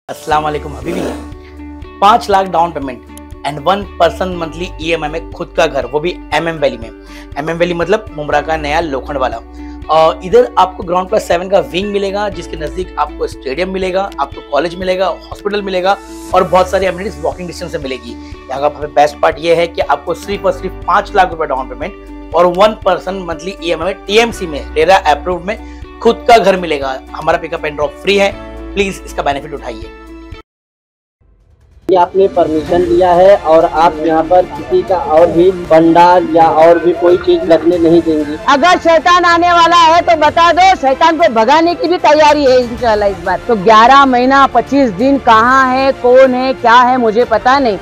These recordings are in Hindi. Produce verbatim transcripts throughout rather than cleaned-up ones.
अस्सलाम वालेकुम। अभी भी पाँच lakh down payment and one person monthly EMI में खुद का घर, वो भी एमएम वैली में। एमएम वैली मतलब मुमरा का नया लोखंड वाला। और इधर आपको ग्राउंड प्लस सेवन का विंग मिलेगा, जिसके नजदीक आपको स्टेडियम मिलेगा, आपको कॉलेज मिलेगा, हॉस्पिटल मिलेगा और बहुत सारी एमिनिटीज वॉकिंग डिस्टेंस से मिलेगी। यहाँ का बेस्ट पार्ट ये है कि आपको सिर्फ और सिर्फ पाँच लाख रुपए डाउन पेमेंट और वन पर्सन मंथली ईएमआई में टीएमसी में रेरा अप्रूव में खुद का घर मिलेगा। हमारा पिकअप एंड ड्रॉप फ्री है, प्लीज इसका बेनिफिट उठाइए। आपने परमिशन लिया है और आप यहाँ पर किसी का और भी पंडाल या और भी कोई चीज लगने नहीं देंगी। अगर शैतान आने वाला है तो बता दो, शैतान को भगाने की भी तैयारी है इंशाल्लाह इस बार। तो ग्यारह महीना पच्चीस दिन कहाँ है, कौन है, क्या है, मुझे पता नहीं।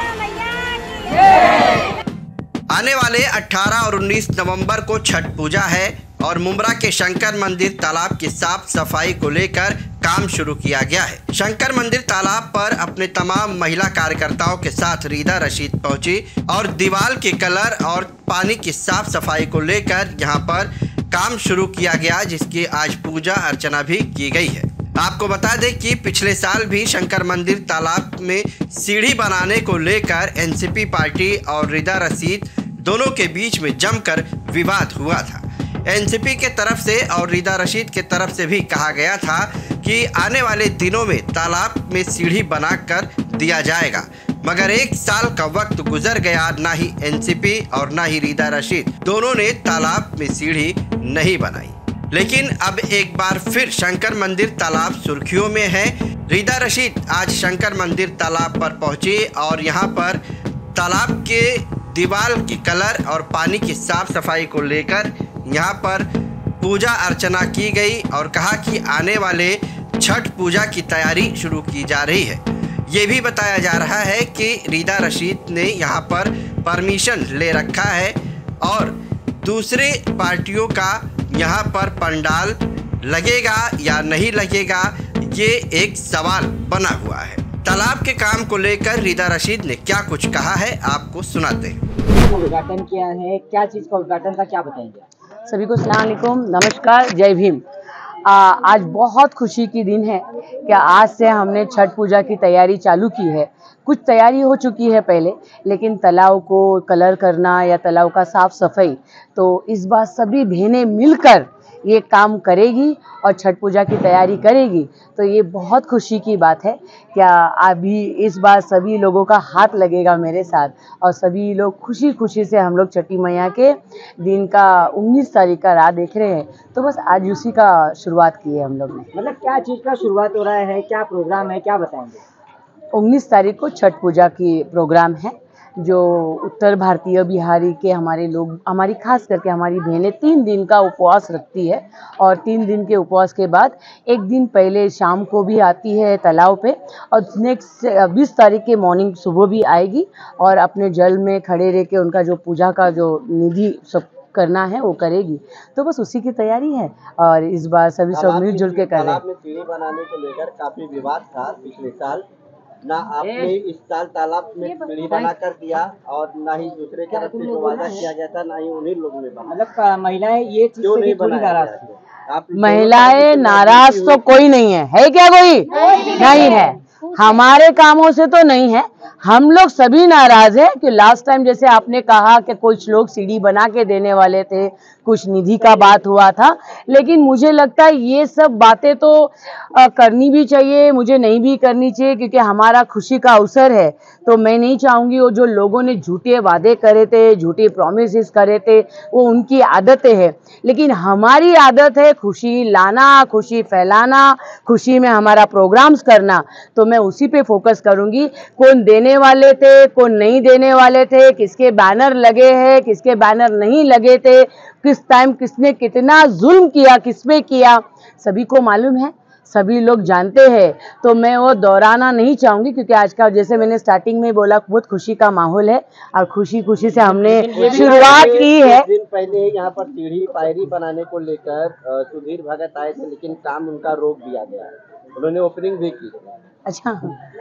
आने वाले अठारह और उन्नीस नवंबर को छठ पूजा है और मुमरा के शंकर मंदिर तालाब की साफ सफाई को लेकर काम शुरू किया गया है। शंकर मंदिर तालाब पर अपने तमाम महिला कार्यकर्ताओं के साथ रीदा रशीद पहुंची और दीवार के कलर और पानी की साफ सफाई को लेकर यहां पर काम शुरू किया गया, जिसकी आज पूजा अर्चना भी की गई है। आपको बता दें कि पिछले साल भी शंकर मंदिर तालाब में सीढ़ी बनाने को लेकर एनसीपी पार्टी और रीदा रशीद दोनों के बीच में जमकर विवाद हुआ था। एनसीपी के तरफ से और रीदा रशीद के तरफ से भी कहा गया था कि आने वाले दिनों में तालाब में सीढ़ी बनाकर दिया जाएगा, मगर एक साल का वक्त गुजर गया, ना ही एनसीपी और ना ही रीदा रशीद दोनों ने तालाब में सीढ़ी नहीं बनाई। लेकिन अब एक बार फिर शंकर मंदिर तालाब सुर्खियों में है। रीदा रशीद आज शंकर मंदिर तालाब पर पहुंची और यहाँ पर तालाब के दीवार की कलर और पानी की साफ सफाई को लेकर यहाँ पर पूजा अर्चना की गई और कहा कि आने वाले छठ पूजा की तैयारी शुरू की जा रही है। ये भी बताया जा रहा है कि रीदा रशीद ने यहाँ पर परमिशन ले रखा है और दूसरे पार्टियों का यहाँ पर पंडाल लगेगा या नहीं लगेगा, ये एक सवाल बना हुआ है। तालाब के काम को लेकर रीदा रशीद ने क्या कुछ कहा है, आपको सुनाते हैं। उद्घाटन किया है, क्या चीज का उद्घाटन था, क्या बताएंगे? सभी को अस्सलाम वालेकुम, नमस्कार, जय भीम। आ, आज बहुत खुशी की दिन है कि आज से हमने छठ पूजा की तैयारी चालू की है। कुछ तैयारी हो चुकी है पहले, लेकिन तालाब को कलर करना या तालाब का साफ सफाई, तो इस बार सभी बहनें मिलकर ये काम करेगी और छठ पूजा की तैयारी करेगी। तो ये बहुत खुशी की बात है क्या अभी इस बार सभी लोगों का हाथ लगेगा मेरे साथ और सभी लोग खुशी खुशी से हम लोग छठी मैया के दिन का उन्नीस तारीख का राह देख रहे हैं। तो बस आज उसी का शुरुआत की है हम लोग ने। मतलब क्या चीज का शुरुआत हो रहा है, क्या प्रोग्राम है, क्या बताएंगे? उन्नीस तारीख को छठ पूजा की प्रोग्राम है, जो उत्तर भारतीय बिहारी के हमारे लोग, हमारी खास करके हमारी बहनें तीन दिन का उपवास रखती है और तीन दिन के उपवास के बाद एक दिन पहले शाम को भी आती है तालाब पे और नेक्स्ट बीस तारीख के मॉर्निंग सुबह भी आएगी और अपने जल में खड़े रह के उनका जो पूजा का जो निधि सब करना है वो करेगी। तो बस उसी की तैयारी है और इस बार सभी सब मिलजुल के कर रहे हैं। तालाब में सीढ़ी बनाने को लेकर काफी विवाद था पिछले साल, ना आपने इस साल तालाब में सीढ़ी बनाकर दिया और ना ही दूसरे तरफ से जो वादा किया गया था, ना ही उन्हीं लोगों ने बनाया। मतलब महिलाएं ये चीज क्यों नहीं बनाया? महिलाएं नाराज तो कोई नहीं है, है क्या कोई? नहीं है, हमारे कामों से तो नहीं है। हम लोग सभी नाराज हैं कि लास्ट टाइम जैसे आपने कहा कि कुछ लोग सीढ़ी बना के देने वाले थे, कुछ निधि का बात हुआ था, लेकिन मुझे लगता है ये सब बातें तो आ, करनी भी चाहिए, मुझे नहीं भी करनी चाहिए, क्योंकि हमारा खुशी का अवसर है। तो मैं नहीं चाहूँगी वो जो लोगों ने झूठे वादे करे थे, झूठे प्रॉमिसेस करे थे, वो उनकी आदतें हैं, लेकिन हमारी आदत है खुशी लाना, खुशी फैलाना, खुशी में हमारा प्रोग्राम्स करना। तो मैं उसी पे फोकस करूँगी। कौन देने वाले थे, कौन नहीं देने वाले थे, किसके बैनर लगे हैं, किसके बैनर नहीं लगे थे, किस टाइम किसने कितना जुल्म किया, किस पे किया, सभी को मालूम है, सभी लोग जानते हैं। तो मैं वो दोहराना नहीं चाहूँगी, क्योंकि आज का जैसे मैंने स्टार्टिंग में बोला बहुत खुशी का माहौल है और खुशी खुशी से हमने शुरुआत की है। दिन पहले यहाँ पर सीढ़ी पायरी बनाने को लेकर सुधीर भगत आए थे, लेकिन काम उनका रोक दिया गया, उन्होंने ओपनिंग भी की। अच्छा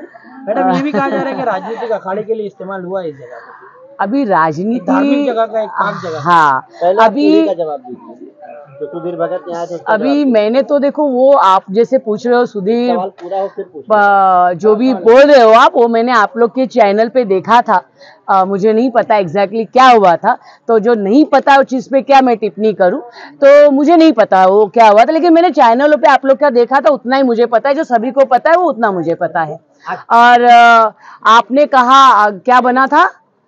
मैडम, ये भी कहा जा रहा है कि राजनीतिक अखाड़े के लिए इस्तेमाल हुआ इस जगह को। अभी राजनीति धार्मिक जगह का एक पाक जगह। हाँ, अभी का जवाब दीजिए। तो सुधीर भगत यहाँ से अभी मैंने तो देखो वो आप जैसे पूछ रहे हो सुधीर सवाल पूरा हो फिर पूछ प- जो भी बोल रहे हो आप वो मैंने आप लोग के चैनल पे देखा था। आ, मुझे नहीं पता एग्जैक्टली क्या हुआ था, तो जो नहीं पता उस चीज पे क्या मैं टिप्पणी करूं, तो मुझे नहीं पता वो क्या हुआ था, लेकिन मैंने चैनलों पे आप लोग का देखा था उतना ही मुझे पता है, जो सभी को पता है वो उतना मुझे पता है। और आ, आपने कहा आ, क्या बना था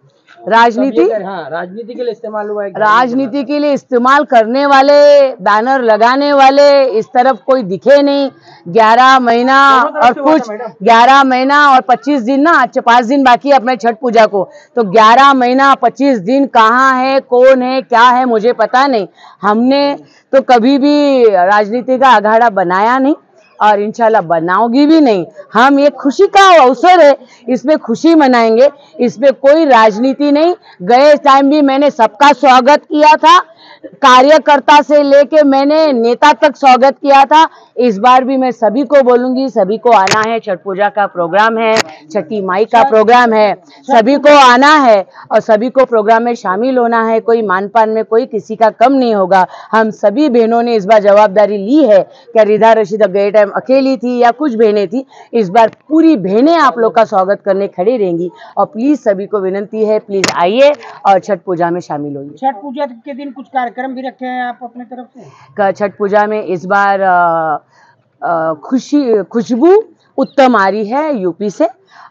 राजनीति, हाँ राजनीति के लिए इस्तेमाल हुआ है। राजनीति के लिए इस्तेमाल करने वाले बैनर लगाने वाले इस तरफ कोई दिखे नहीं। ग्यारह महीना और कुछ ग्यारह महीना और पच्चीस दिन ना, अच्छा पांच दिन बाकी है अपने छठ पूजा को, तो ग्यारह महीना पच्चीस दिन कहाँ है, कौन है, क्या है, मुझे पता नहीं। हमने तो कभी भी राजनीति का अखाड़ा बनाया नहीं और इंशाल्लाह बनाओगी भी नहीं। हम ये खुशी का अवसर है, इसमें खुशी मनाएंगे, इसमें कोई राजनीति नहीं। गए टाइम भी मैंने सबका स्वागत किया था, कार्यकर्ता से लेके मैंने नेता तक स्वागत किया था। इस बार भी मैं सभी को बोलूंगी, सभी को आना है, छठ पूजा का प्रोग्राम है, छठी माई का प्रोग्राम है, सभी को आना है और सभी को प्रोग्राम में शामिल होना है। कोई मानपान में कोई किसी का कम नहीं होगा। हम सभी बहनों ने इस बार जवाबदारी ली है। क्या रिधा रशीद गए टाइम अकेली थी या कुछ बहनें थी, इस बार पूरी बहनें आप लोग का स्वागत करने खड़ी रहेंगी। और प्लीज सभी को विनंती है, प्लीज आइए और छठ पूजा में शामिल होइए। छठ पूजा के दिन कुछ कार्यक्रम भी रखे हैं आप अपने तरफ से? छठ पूजा में इस बार आ, आ, खुशी खुशबू उत्तम आ रही है यूपी से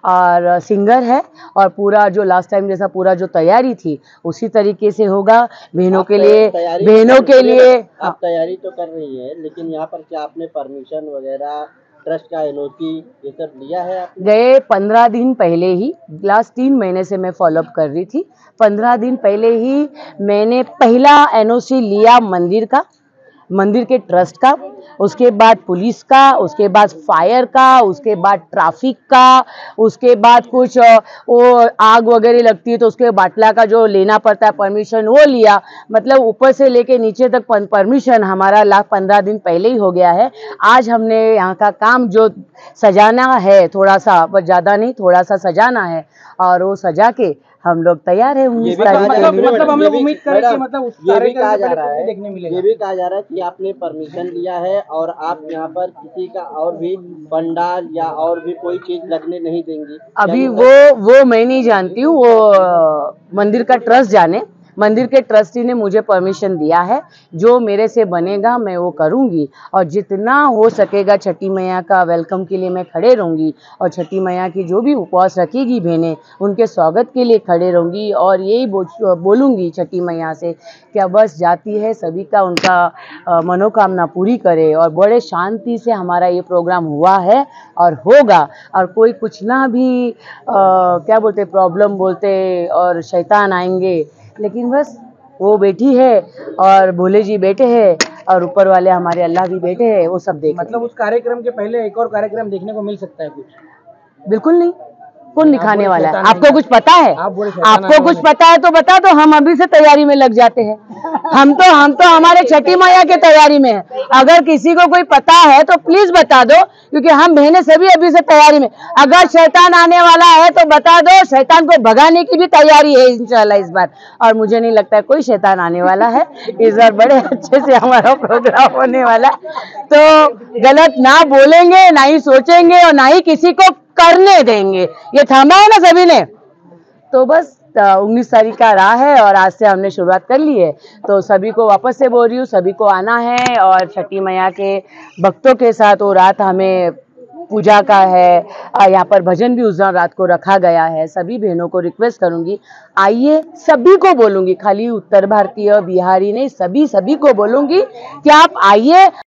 और सिंगर है, और पूरा जो लास्ट टाइम जैसा पूरा जो तैयारी थी उसी तरीके से होगा बहनों के लिए। बहनों के लिए आप तैयारी तो कर रही है, लेकिन यहाँ पर क्या आपने परमिशन वगैरह ट्रस्ट का एनओसी ये सब लिया है आपने? गए पंद्रह दिन पहले ही, लास्ट तीन महीने से मैं फॉलोअप कर रही थी, पंद्रह दिन पहले ही मैंने पहला एनओसी लिया मंदिर का, मंदिर के ट्रस्ट का, उसके बाद पुलिस का, उसके बाद फायर का, उसके बाद ट्रैफिक का, उसके बाद कुछ वो आग वगैरह लगती है तो उसके बाटला का जो लेना पड़ता है परमिशन वो लिया। मतलब ऊपर से लेके नीचे तक परमिशन हमारा लाख पंद्रह दिन पहले ही हो गया है। आज हमने यहाँ का काम जो सजाना है, थोड़ा सा बस ज़्यादा नहीं, थोड़ा सा सजाना है और वो सजा के हम लोग तैयार है उन्नीस तारीख मतलब, मतलब हम लोग उम्मीद करें कि मतलब उस ये भी कहा जा रहा है देखने मिलेगा। ये भी कहा जा रहा है कि आपने परमिशन लिया है और आप यहाँ पर किसी का और भी पंडाल या और भी कोई चीज लगने नहीं देंगी। अभी वो वो मैं नहीं जानती हूँ, वो मंदिर का ट्रस्ट जाने। मंदिर के ट्रस्टी ने मुझे परमिशन दिया है, जो मेरे से बनेगा मैं वो करूँगी और जितना हो सकेगा छठी मैया का वेलकम के लिए मैं खड़े रहूँगी और छठी मैया की जो भी उपवास रखेगी बहनें उनके स्वागत के लिए खड़े रहूँगी। और यही बोलूँगी छठी मैया से क्या बस जाती है सभी का उनका मनोकामना पूरी करे और बड़े शांति से हमारा ये प्रोग्राम हुआ है और होगा। और कोई कुछ ना भी आ, क्या बोलते प्रॉब्लम बोलते और शैतान आएंगे, लेकिन बस वो बैठी है और भोले जी बैठे हैं और ऊपर वाले हमारे अल्लाह भी बैठे हैं, वो सब देख। मतलब उस कार्यक्रम के पहले एक और कार्यक्रम देखने को मिल सकता है कुछ? बिल्कुल नहीं, कौन दिखाने वाला है? आपको कुछ पता है? आप आपको कुछ पता है तो बता दो, हम अभी से तैयारी में लग जाते हैं। हम तो हम तो हमारे छठी मैया के तैयारी में है। अगर किसी को कोई पता है तो प्लीज बता दो, क्योंकि हम बहनें सभी अभी से तैयारी में। अगर शैतान आने वाला है तो बता दो, शैतान को भगाने की भी तैयारी है इंशाल्लाह इस बार। और मुझे नहीं लगता है कोई शैतान आने वाला है इस बार, बड़े अच्छे से हमारा प्रोग्राम होने वाला। तो गलत ना बोलेंगे, ना ही सोचेंगे और ना ही किसी को करने देंगे। ये थामा है ना सभी ने, तो बस उन्नीस तारीख का राह है और आज से हमने शुरुआत कर ली है। तो सभी को वापस से बोल रही हूँ, सभी को आना है और छठी मैया के भक्तों के साथ वो रात हमें पूजा का है। यहाँ पर भजन भी उस दिन रात को रखा गया है। सभी बहनों को रिक्वेस्ट करूंगी आइए, सभी को बोलूंगी, खाली उत्तर भारतीय बिहारी नहीं, सभी सभी को बोलूंगी कि आप आइए।